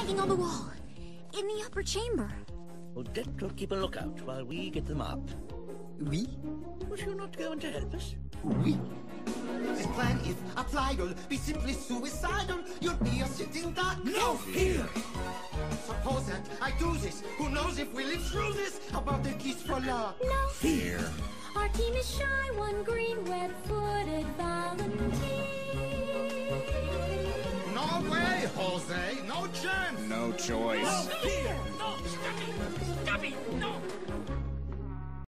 hanging on the wall. In the upper chamber. Odette will keep a lookout while we get them up. Oui? Would you not go in to help us? Oui. This plan, if applied, will be simply suicidal. You'll be a sitting duck. No fear! Suppose that I do this. Who knows if we live through this? How about a kiss for luck? No Fear! Our team is shy, one green, web-footed volunteer. No way, Jose. No chance. No choice. No fear! No! Stop it! Stop it! No!